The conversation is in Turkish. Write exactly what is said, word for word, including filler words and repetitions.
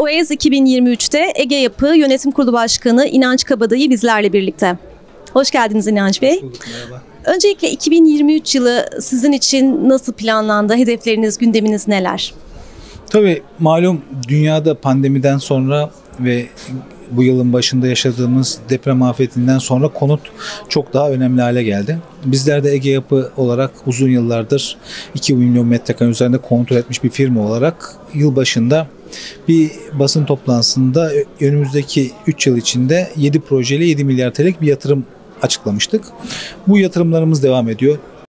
OEZ iki bin yirmi üç'te Ege Yapı Yönetim Kurulu Başkanı İnanç Kabadayı bizlerle birlikte. Hoş geldiniz İnanç Bey. Bulduk, merhaba. Öncelikle iki bin yirmi üç yılı sizin için nasıl planlandı? Hedefleriniz, gündeminiz neler? Tabii malum dünyada pandemiden sonra ve bu yılın başında yaşadığımız deprem afetinden sonra konut çok daha önemli hale geldi. Bizler de Ege Yapı olarak uzun yıllardır iki milyon metrekare üzerinde konut üretmiş bir firma olarak yıl başında bir basın toplantısında önümüzdeki üç yıl içinde yedi projeyle yedi milyar T L'lik bir yatırım açıklamıştık. Bu yatırımlarımız devam ediyor.